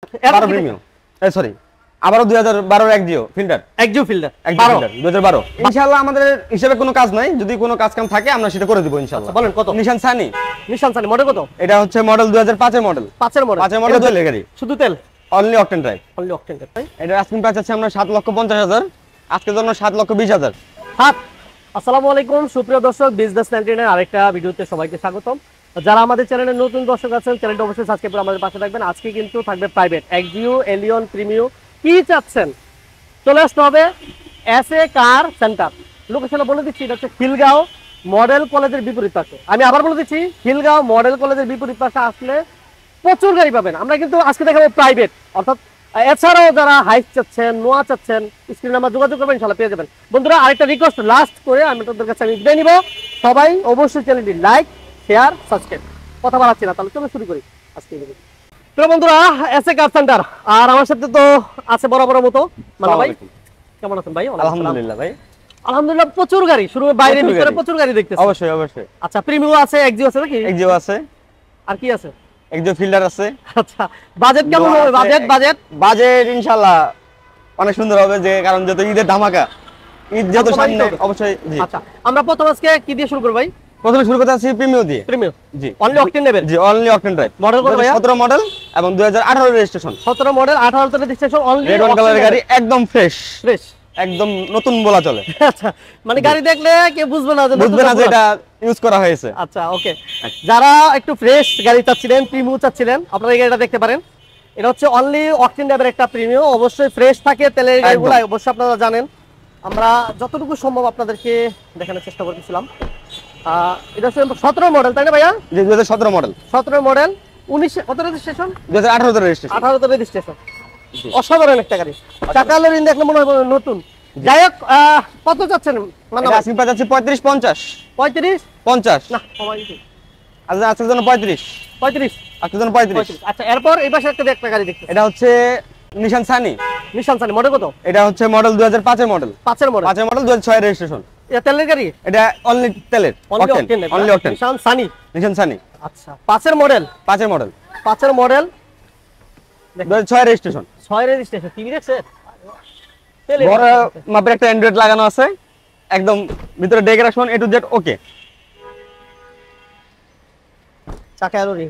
12 premium sorry আবারো 2012 Axio filter 2012 ইনশাআল্লাহ আমাদের হিসাবে কোনো কাজ নাই, যদি কোনো কাজ কাম থাকে আমরা সেটা করে দেব ইনশাআল্লাহ। বলেন কত? নিশান সানি মডেল কত? এটা হচ্ছে মডেল 2005 এর মডেল। 5 এর মডেল তেলের গাড়ি, শুধু তেল, অনলি অকটেন ড্রাইভ। তাই এটা আস্কিং প্রাইস আছে আমরা 7,50,000, আজকের জন্য 7,20,000। আসসালামু আলাইকুম সুপ্রিয় দর্শক, বিজনেস 19 এর আরেকটা ভিডিওতে সবাইকে স্বাগতম। যারা আমাদের চ্যানেলে নতুন দর্শক আছেন চ্যানেলটা অবশ্যই সাবস্ক্রাইব করে আমাদের পাশে থাকবেন। আজকে কিন্তু থাকবে প্রাইভেট এক্সিও, এলিয়ন, প্রিমিও। কি চাচ্ছেন চলে আসতে হবে এসএ কার সেন্টার। লোকেশন বলে দিচ্ছি, এটা হচ্ছে খিলগাঁও মডেল কলেজের বিপরীত পাশে। আমি আবার বলে দিচ্ছি, খিলগাঁও মডেল কলেজের বিপরীত পাশে আসলে প্রচুর গাড়ি পাবেন। আমরা কিন্তু আজকে দেখাবো প্রাইভেট, অর্থাৎ এছাড়াও যারা হাইস চাচ্ছেন, নোয়া চাচ্ছেন, স্ক্রিনে নাম্বার যোগাযোগ করবেন, ইনশাআল্লাহ পেয়ে যাবেন। বন্ধুরা আরেকটা রিকোয়েস্ট লাস্ট করে আমি আপনাদের কাছে বিদায় নিব। সবাই অবশ্যই চ্যানেলটি লাইক, শেয়ার, সাবস্ক্রাইব। কথা বাড়াচ্ছি না, তাহলে চলো শুরু করি আজকে ভিডিও। তো বন্ধুরা এসএ কার সেন্টার, আর আমার সাথে তো আছে বরাবর মতো মালা ভাই। কেমন আছেন ভাই? আলহামদুলিল্লাহ ভাই। আলহামদুলিল্লাহ, প্রচুর গাড়ি, শুরু বাইরে ভিতরে প্রচুর গাড়ি দেখতেছি। অবশ্যই অবশ্যই। আচ্ছা, প্রিমিও আছে, এক্সিও আছে নাকি? এক্সিও আছে। আর কি আছে? এক্সিও ফিল্টার আছে। আচ্ছা, বাজেট কেমন হবে? বাজেট ইনশাআল্লাহ অনেক সুন্দর হবে, যে কারণ যত ঈদের ধামাকা, ঈদ যত সামনে অবশ্যই। জি আচ্ছা, আমরা প্রথম আজকে কি দিয়ে শুরু করব ভাই? প্রথমে শুরু করতে আছি প্রিমিও দিয়ে। প্রিমিও, জি অনলি অকটেন নেবেন? জি অনলি অকটেন ড্রাইভ। মডেল কত ভাই? 17 মডেল এবং 2018 রেজিস্ট্রেশন। 17 মডেল 18 তে রেজিস্ট্রেশন, অনলি রেড ওয়ান কালারের গাড়ি, একদম ফ্রেশ, একদম নতুন বলা চলে। আচ্ছা, মানে গাড়ি দেখলে কেউ বুঝবে না যে এটা ইউজ করা হয়েছে। আচ্ছা ওকে, যারা একটু ফ্রেশ গাড়ি চাচ্ছিলেন, প্রিমিও চাচ্ছিলেন, আপনারা এই গাড়িটা দেখতে পারেন। এটা হচ্ছে অনলি অকটেন ড্রাইভের একটা প্রিমিও, অবশ্যই ফ্রেশ থাকে। তেলের গাড়িগুলো অবশ্যই আপনারা জানেন, আমরা যতটুকু সম্ভব আপনাদেরকে দেখানোর চেষ্টা করতেছিলাম। এটা হচ্ছে 17 মডেল, তাই না ভাইয়া? জি 2017 মডেল। 17 মডেল, 19 কত রেজিস্ট্রেশন? 2018 তে রেজিস্ট্রেশন। 18 তে রেজিস্ট্রেশন। অসাধারণ একটা গাড়ি, চাকালের ইন দেখলে মনে হয় নতুন। যাই হোক, কত যাচ্ছেন? মানে আজকে প্রাইস আছে 35 50। 50 না কমাই দিই। আচ্ছা, আজকের জন্য 35। আজকের জন্য 35। আচ্ছা, এরপর এই পাশে একটা গাড়ি দেখতে, এটা হচ্ছে নিশান সানি। মডেল কত? এটা হচ্ছে মডেল 2005 এর মডেল। 5 এর মডেল 2006 এর রেজিস্ট্রেশন। এটা তেলের গাড়ি? এটা অনলি তেলের, অনলি অকটেন। নিশান সানি। আচ্ছা, 5 এর মডেল। 5 এর মডেল 2006 এর রেজিস্ট্রেশন। 6 রেজিস্ট্রেশন। টিভি দেখছে? বড় মাপের একটা অ্যান্ড্রয়েড লাগানো আছে, একদম ভিতরে decoration A to Z okay. চাকা এলো রে।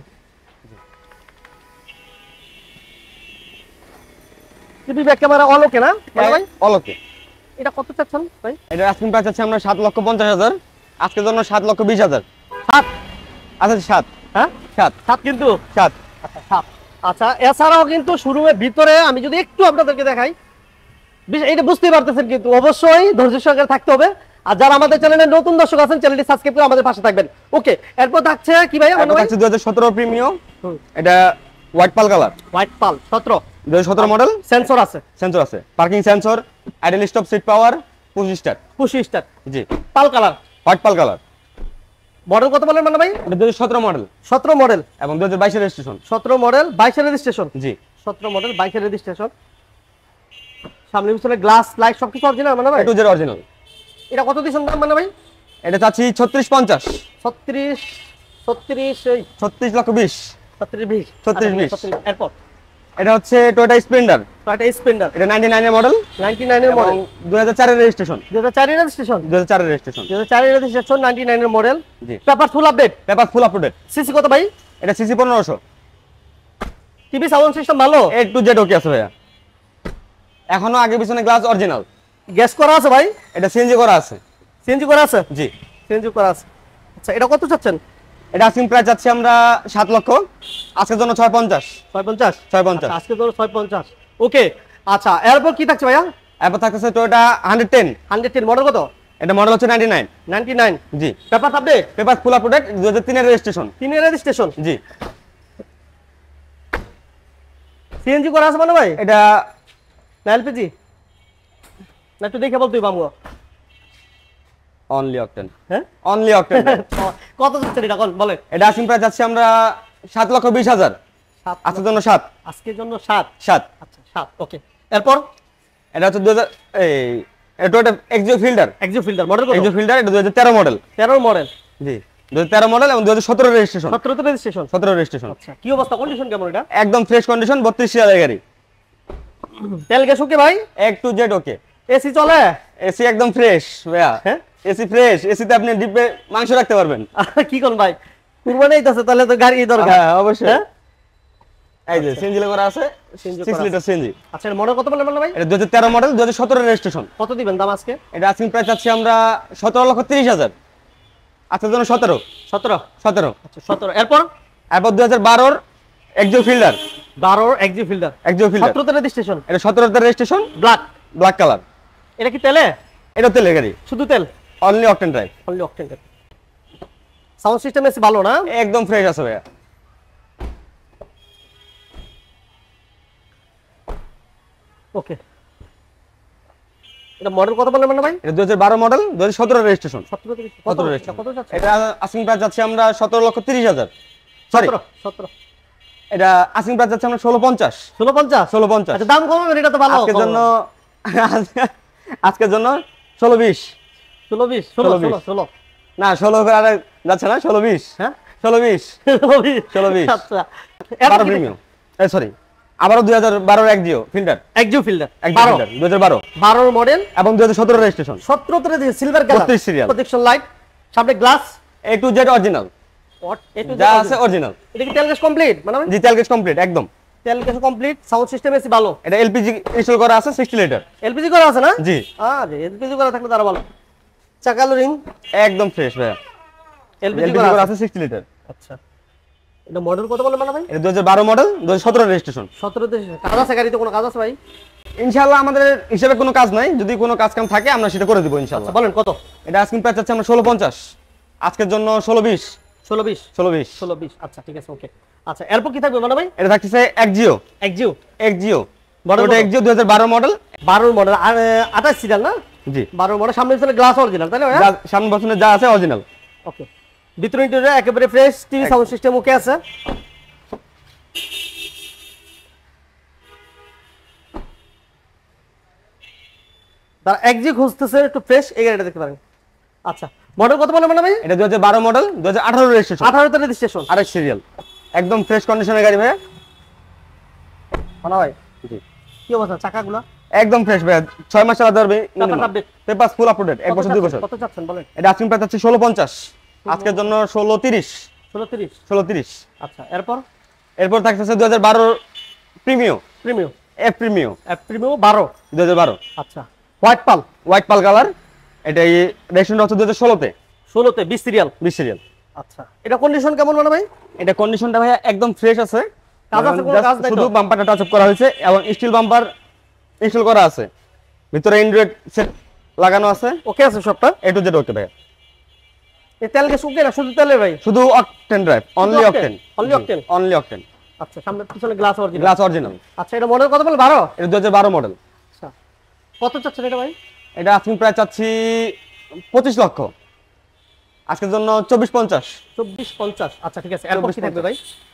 TV back camera all okay না ভাই? All okay. এটা কত চাচ্ছেন ভাই? এটা আস্কিং প্রাইস আছে আমরা 7,50,000, আজকের জন্য 7,20,000। 7? আচ্ছা 7। হ্যাঁ 7 কিন্তু 7। আচ্ছা 7। আচ্ছা, এছাড়াও কিন্তু শোরুমের ভিতরে আমি যদি একটু আপনাদেরকে দেখাই, এটা বুঝতেই পারতেছেন, কিন্তু অবশ্যই ধৈর্য সহকারে থাকতে হবে। আর যারা আমাদের চ্যানেলে নতুন দর্শক আছেন চ্যানেলটি সাবস্ক্রাইব করে আমাদের পাশে থাকবেন। ওকে, এরপর থাকছে কি ভাই? এটা হচ্ছে 2017 প্রিমিয়াম। এটা white pearl colour. 2017 model. Sensor আছে? সেন্সর আছে, parking sensor, idle stop, seat power, push start. জি pearl colour, white pearl colour. Model কত বলেন মানে ভাই? এটা 2017 মডেল। 17 মডেল এবং 2022 এর রেজিস্ট্রেশন। 17 মডেল 22 এর রেজিস্ট্রেশন। জি 17 মডেল 22 এর রেজিস্ট্রেশন। সামনে পিছনে গ্লাস লাইট সবকিছু অরিজিনাল মানে ভাই? A to Z original. এটা কত দিছেন দাম মানে ভাই? এটা চাচ্ছি 36,50। 36 এই 36,20,000। 36,20,000। এরপর এটা হচ্ছে টয়োটা স্প্লেন্ডার। এটা 99 এর মডেল। 99 এর মডেল, 2004 এর রেজিস্ট্রেশন। 2004 এর রেজিস্ট্রেশন। 2004 এর রেজিস্ট্রেশন। 99 এর মডেল। জি পেপার ফুল আপডেট। সিসি কত ভাই? এটা সিসি 1500। টিভি সাউন্ড সিস্টেম ভালো? এ টু জেড ওকে আছে ভাইয়া। এখনো আগে পিছনে গ্লাস অরিজিনাল। গ্যাস করা আছে ভাই? এটা সিএনজি করা আছে। সিএনজি করা আছে? জি সিএনজি করা আছে। আচ্ছা, এটা কত চাচ্ছেন? এটা আস্কিং প্রাইস যাচ্ছে আমরা 7 লক্ষ, আজকের জন্য 650। 650 আজকের জন্য 650। ওকে, আচ্ছা এরপর কি থাকছে ভাইয়া? এরপর থাকছে টয়োটা 110 মডেল কত? এটা মডেল হচ্ছে 99। জি paper update? Paper full update, 2003 এর রেজিস্ট্রেশন। 3 এর রেজিস্ট্রেশন। জি সিএনজি করা আছে মানে ভাই? এটা না এলপিজি? না একটু দেখে বল তুই বামু। Only octane. হ্যাঁ অনলি অকটেন। কত যাচ্ছে এটা কোন বলে? এটা আস্কিং প্রাইস যাচ্ছে আমরা 7,20,000, আজকের জন্য 7। আজকের জন্য 7। আচ্ছা 7 ওকে। এরপর এটা হচ্ছে 2000 এই টয়োটা এক্সিও ফিল্টার। মডেল কত? এক্সিও ফিল্টার, এটা 2013 মডেল। 13 মডেল। জি 2013 মডেল এবং 2017 রেজিস্ট্রেশন। 17 তে রেজিস্ট্রেশন। 17 রেজিস্ট্রেশন। আচ্ছা, কি অবস্থা, কন্ডিশন কেমন এটা? একদম ফ্রেশ কন্ডিশন, 32 সিরিয়ালের গাড়ি। তেল গ্যাস ওকে ভাই? A to Z okay. AC চলে? এসি একদম ফ্রেশ ভাইয়া। হ্যাঁ, এসি ফ্রেশ। এসিতে আপনি ডিপে মাংস রাখতে পারবেন। কি কোন ভাই, কুরবানি আইতাছে, তাহলে তো গাড়ি দরকার। হ্যাঁ অবশ্যই। হ্যাঁ, এই যে সিএনজি করা আছে, সিএনজি 6 করা লিটার সিএনজি। আচ্ছা, এর মডেল কত বললেন ভাই? এটা 2013 মডেল, 2017 রেজিস্ট্রেশন। কত দিবেন দাম আজকে? এটা আজকে প্রাইস আছে আমরা 17,30,000। আজকের জন্য 17। 17। আচ্ছা 17। এরপর 2012 Axio Fielder. 12 Axio Fielder. Axio Fielder. 17 তে রেজিস্ট্রেশন। এটা 17 তে রেজিস্ট্রেশন, ব্ল্যাক কালার। এটা কি তেলে? এটা তেলের গাড়ি, শুধু তেল? Only octane drive. Only octane. Sound system এসে ভালো না? একদম ফ্রেশ আছে ভাইয়া। ওকে, এটা মডেল কত বললেন ভাই? এটা 2012 মডেল, 2017 রেজিস্ট্রেশন। 17 তে কত? 17 রেজিস্ট্রেশন। কত যাচ্ছে? এটা আস্কিং প্রাইস যাচ্ছে আমরা 17,30,000। সরি, 17। এটা আস্কিং প্রাইস যাচ্ছে আমরা 16,50। 1650। 16,50। আচ্ছা, দাম কমাবেন, এটা তো ভালো। আজকের জন্য আজকের জন্য 16,20। 16 16 না 16 করে আর যাচ্ছে না, 16,20। হ্যাঁ 16,20। 16,20। আচ্ছা, 12 প্রিমিয়াম। সরি, আবারও 2012 Axio Fielder. Axio Fielder. 2012 12 model এবং 2017 রেজিস্ট্রেশন। 17 তে silver colour, 32 serial, protection light, সামনে glass, A to Z original. যা আছে অরিজিনাল। এটা কি তেল গ্যাস কমপ্লিট? মানে জি, তেল গ্যাস কমপ্লিট একদম। তেল gas complete, sound system AC ভালো। এটা এলপিজি ইনস্টল করা আছে, 60 লিটার। এলপিজি করা আছে না? জি। আরে এলপিজি করা থাকলে তারা ভালো। চাকালো রিং একদম ফ্রেশ ভাইয়া। এলপিজি এলপিজি করা করা আছে। আছে 60 লিটার। আচ্ছা, এটা মডেল কত বলে মানে ভাই? এটা 2012 মডেল, 2017 রেজিস্ট্রেশন। 17 তে কাজ আছে, গাড়িতে কোনো কাজ আছে ভাই? ইনশাআল্লাহ আমাদের হিসেবে কোনো কাজ নাই, যদি কোনো কাজ কাম থাকে আমরা সেটা করে দিব ইনশাআল্লাহ। বলেন কত? এটা আজকে প্রাইস আছে আমরা 16,50। আজকের জন্য 16,20। 16 16,20। 20। আচ্ছা ঠিক আছে, ওকে। আচ্ছা, এরপর কি থাকবে মানে ভাই? এটা থাকতেছে একজিও। একজিও মডেল, ওটা একজিও 2012 মডেল। 12 মডেল, 28 সিরিয়াল না? জি। 12 মডেল, সামনে পিছনে গ্লাস অরিজিনাল, তাই না? সামনে বছরে যা আছে অরিজিনাল। ওকে, ভিতরে ইন্টেরিয়র একেবারে fresh, TV sound system okay আছে। তারা একজি খুঁজতেছে একটু ফ্রেশ, এই গাড়িটা দেখতে পারেন। আচ্ছা, মডেল কত বলে মানে ভাই? এটা 2012 মডেল, 2018 রেজিস্ট্রেশন। 18 তে রেজিস্ট্রেশন, আরেক সিরিয়াল, একদম ফ্রেশ কন্ডিশনের গাড়ি ভাইয়া। মানে ভাই জি। কি অবস্থা চাকাগুলো? একদম ফ্রেশ ভাইয়া, 6 মাস চালাতে পারবে। Paper update, papers full up to date, 1 বছর 2 বছর। কত চাচ্ছেন বলেন? এটা আজকে প্রাইস আছে 16,50। আজকের জন্য 16,30। 1630। আচ্ছা, এরপর থাকতেছে 2012 প্রিমিয়াম। F premium 12। 2012। আচ্ছা, হোয়াইট পাল কালার। এটা এই রেজিস্ট্রেশন হচ্ছে 2016 তে। 16 তে 20 সিরিয়াল। আচ্ছা, এটা কন্ডিশন কেমন মানে ভাই? এটা কন্ডিশনটা ভাইয়া একদম ফ্রেশ আছে। কাজ আছে, কোনো কাজ নাই তো? শুধু বাম্পারটা টাচ আপ করা হয়েছে এবং স্টিল বাম্পার ইনস্টল করা আছে। ভিতরে অ্যান্ড্রয়েড সেট লাগানো আছে। ওকে আছে সবটা? A to Z ওকে ভাইয়া। এই তেল গ্যাস ওকে না, শুধু তেলে ভাই? শুধু octane drive, only octane. Only octane. আচ্ছা, সামনে পিছনে গ্লাস অরিজিনাল। Glass original. আচ্ছা, এটা মডেল কত বলে? 12। এটা 2012 মডেল। আচ্ছা, কত চাচ্ছেন এটা ভাই? এটা আজকে প্রায় চাচ্ছি 25 লক্ষ। আজকের জন্য 24,50। 2450। আচ্ছা ঠিক আছে, এরপর কি থাকবে ভাই?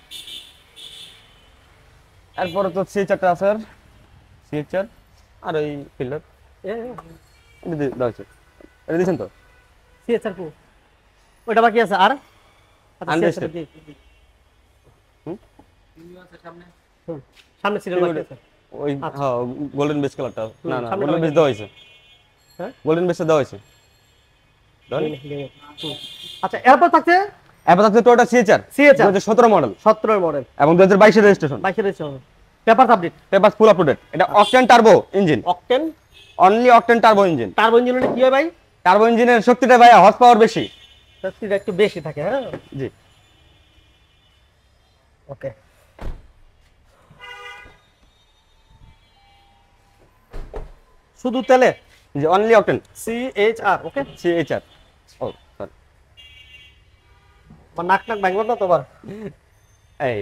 এরপর তো সিএচআরটা আছে, আর সিএচআর আর ওই ফিল্ডার এটা দাও, এটা দিছেন তো? সিএচআর কো ওটা বাকি আছে আর? আচ্ছা, Unlisted। সামনে সিরিয়াল বাকি আছে ওই। হ্যাঁ, গোল্ডেন বেস কালারটা। না না, সামনে গোল্ডেন বেস লাগাই দেওয়া হয়েছে। হ্যাঁ, গোল্ডেন বেসটা দেওয়া হয়েছে। আচ্ছা, এরপর থাকছে এরপর থাকছে টয়োটা সিএচআর 2017 মডেল 17 মডেল এবং 2022 এর রেজিস্ট্রেশন। 22 এর registration, paper update, paper full up to date. এটা octane turbo engine. Octane, only octane turbo engine. Turbo ইঞ্জিনের কি হয় ভাই? টার্বো ইঞ্জিনের শক্তিটা ভাই হর্স পাওয়ার বেশি। শক্তিটা একটু বেশি থাকে। হ্যাঁ জি। ওকে, শুধু তেলে? জি, only octane. CHR. Okay, CHR. Oh sorry, নাক ভাঙলো না তোমার? এই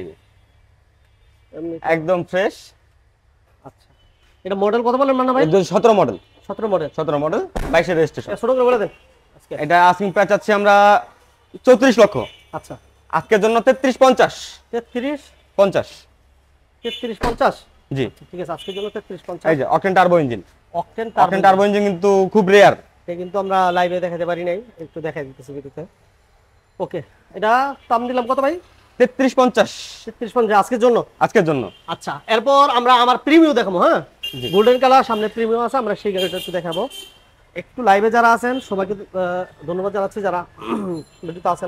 একদম ফ্রেশ। আচ্ছা, এটা মডেল কত বলেন মানে ভাই? 2017 মডেল। 17 মডেল। 17 মডেল, 22 এর রেজিস্ট্রেশন। ছোট করে বলে দেন আজকে। এটা আস্কিং প্রাইস চাচ্ছি আমরা 34 লক্ষ। আচ্ছা, আজকের জন্য 33,50। 33 50। জি। ঠিক আছে, আজকের জন্য 33 এই যে octane turbo engine. 50। Octane octane turbo engine কিন্তু খুব রেয়ার। এটা কিন্তু আমরা লাইভে দেখাতে পারি নাই, একটু দেখাই দিতেছি ভিডিওতে। ওকে, এটা দাম দিলাম কত ভাই? 3350 3350 আজকের জন্য। আজকের জন্য। আচ্ছা, এরপর আমরা আমার প্রিমিয়াম দেখাবো। হ্যাঁ, গোল্ডেন কালার সামনে প্রিমিয়াম আছে, আমরা সেই গাড়িটা একটু দেখাবো। একটু লাইভে যারা আছেন সবাইকে ধন্যবাদ জানাচ্ছি যারা ভিডিওতে আছেন।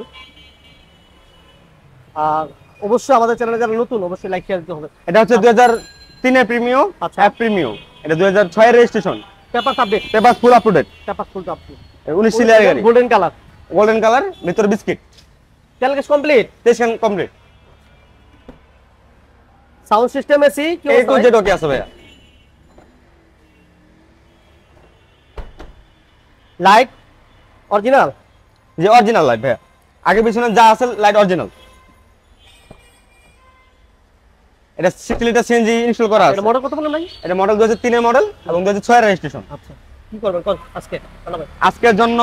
আর অবশ্যই আমাদের চ্যানেলে যারা নতুন অবশ্যই লাইক শেয়ার দিতে হবে। এটা হচ্ছে 2003 এর প্রিমিয়াম। আচ্ছা, অ্যাপ প্রিমিয়াম। এটা 2006 এর registration. Paper update, paper full up to date. Paper full update. 19 সিলিয়ার গাড়ি, গোল্ডেন কালার, গোল্ডেন কালার, ভিতরে বিস্কিট। তেল gas complete, test complete. Sound system AC কি A to Z ওকে আছে ভাইয়া। Light original? যে অরিজিনাল লাইট ভাইয়া, আগে পিছনে যা আছে লাইট অরিজিনাল। এটা 60 লিটার সিএনজি ইনস্টল করা আছে। এটা মডেল কত বলেন ভাই? এটা মডেল 2003 এর মডেল এবং 2006 এর রেজিস্ট্রেশন। আচ্ছা, কি করবেন কোন আজকে জানাবেন? আজকের জন্য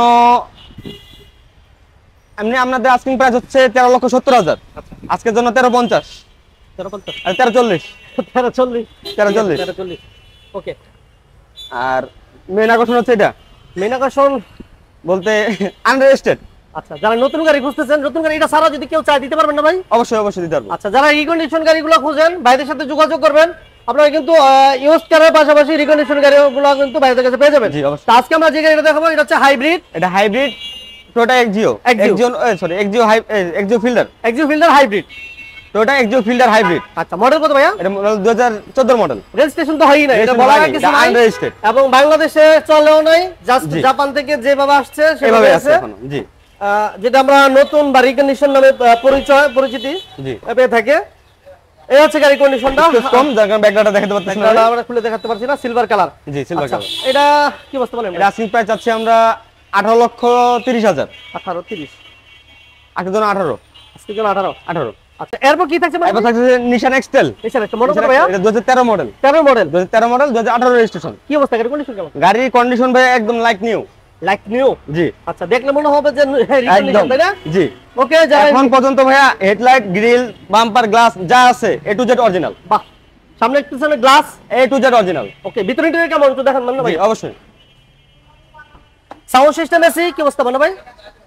এমনি আপনাদের আস্কিং প্রাইস হচ্ছে 13,70,000। আচ্ছা, আজকের জন্য 13,50 1350 আর 13,40 1340 1340 1340। ওকে, আর মেন আকর্ষণ হচ্ছে এটা মেন আকর্ষণ বলতে আনরেজিস্টার্ড। আচ্ছা, যারা নতুন গাড়ি খুঁজতেছেন, নতুন গাড়ি এটা ছাড়া যদি কেউ চায় দিতে পারবেন না ভাই? অবশ্যই অবশ্যই দিতে পারবো। আচ্ছা, যারা রিকন্ডিশন গাড়িগুলো খুঁজেন ভাইদের সাথে যোগাযোগ করবেন, আপনারা কিন্তু ইউজ কারের পাশাপাশি রিকন্ডিশন গাড়িগুলো কিন্তু ভাইদের কাছে পেয়ে যাবেন। জি অবশ্যই। তো আজকে আমরা যে গাড়িটা দেখাবো এটা হচ্ছে হাইব্রিড। এটা hybrid Toyota Axio sorry Axio Fielder. Axio Fielder hybrid, Toyota Axio Fielder hybrid. আচ্ছা, মডেল কত ভাইয়া? এটা 2014 মডেল। রেজিস্ট্রেশন তো হয়ই না, এটা বলা হয় কিছু নাই, আনরেজিস্টার্ড এবং বাংলাদেশে চলেও নাই, জাস্ট জাপান থেকে যেভাবে আসছে এভাবে সেভাবে আছে আছে। এখনো। জি, যেটা আমরা নতুন বা রিকন্ডিশন নামে পরিচিতি জি পেয়ে থাকে। এই হচ্ছে গাড়ি কন্ডিশনটা কম, যার কারণে ব্যাকলাইটটা দেখাতে পারতেছি না। আমরা খুলে দেখাতে পারছি না, সিলভার কালার। জি, সিলভার কালার। এটা কি বলতে বলেন? এটা আস্কিং প্রাইস চাচ্ছি আমরা 18,30,000। 18 30 আজকের জন্য 18। আজকে জন্য 18। 18। আচ্ছা, এরপর কি থাকছে ভাই? এবার থাকছে নিশান এক্সটেল। নিশান একটা মডেল কত ভাইয়া? এটা 2013 মডেল। 13 মডেল। 2013 model, 2018 registration. কি অবস্থা গাড়ি কন্ডিশন কেমন? গাড়ির কন্ডিশন ভাই একদম লাইক নিউ। Like new? জি। আচ্ছা, দেখলে মনে হবে যে রিকন্ডিশন, তাই না? জি। ওকে, যারা এখন পর্যন্ত ভাইয়া হেডলাইট, গ্রিল, বাম্পার, গ্লাস যা আছে A to Z অরিজিনাল। বাহ, সামনে একটু সামনে glass A to Z original. Okay, ভিতরে ইন্টেরিয়র কেমন একটু দেখান মানে ভাই? জি অবশ্যই। সাউন্ড সিস্টেম এসি কি অবস্থা মানে ভাই?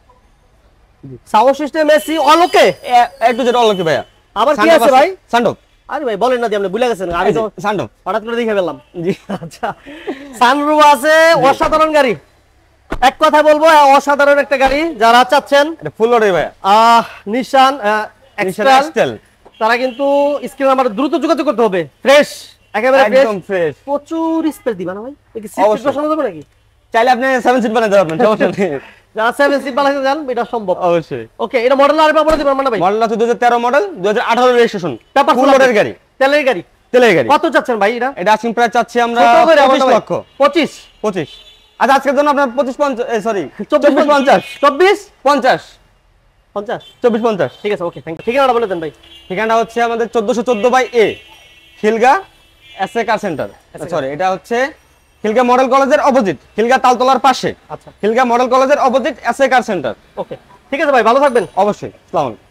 Sound system AC all okay? A to Z all okay ভাইয়া। আবার কি আছে ভাই? সানরুফ। আরে ভাই বলেন না, দিয়ে আপনি ভুলে গেছেন, আমি তো সানরুফ হঠাৎ করে দেখে ফেললাম। জি, আচ্ছা, সানরুফ আছে, অসাধারণ গাড়ি। এক কথা বলবো, অসাধারণ একটা গাড়ি। যারা চাচ্ছেন এটা ফুল লোডে ভাইয়া, নিশান এক্সটেল, তারা কিন্তু স্ক্রিন আমার দ্রুত যোগাযোগ করতে হবে। ফ্রেশ, একেবারে একদম ফ্রেশ। প্রচুর স্পেস দিবা না ভাই? কি সিট অবশ্যই। বসানো যাবে নাকি? চাইলে আপনি 7 সিট বানাতে পারবেন, সমস্যা নেই। যারা 7 সিট বানাতে চান এটা সম্ভব। অবশ্যই। ওকে, এটা মডেল আর বলে দিবেন মানে ভাই? মডেল আছে 2013 মডেল, 2018 রেজিস্ট্রেশন। পেপার ফুল লোডের গাড়ি, তেলের গাড়ি। তেলের গাড়ি। কত চাচ্ছেন ভাই এটা? এটা আস্কিং প্রাইস চাচ্ছি আমরা কত করে? 25 লক্ষ। 25। 25। আচ্ছা, আজকের জন্য আপনার 25 সরি 24 50 24 50 50। 24 50। ঠিক আছে, ওকে, থ্যাংক ইউ। ঠিকানাটা বলে দেন ভাই। ঠিকানা হচ্ছে আমাদের 1414/A Khilgaon SA car centre. Sorry, এটা হচ্ছে খিলগা মডেল কলেজের অপোজিট, খিলগা তালতলার পাশে। আচ্ছা, খিলগা মডেল কলেজের opposite SA car centre. Okay, ঠিক আছে ভাই, ভালো থাকবেন। অবশ্যই। আসসালামু আলাইকুম।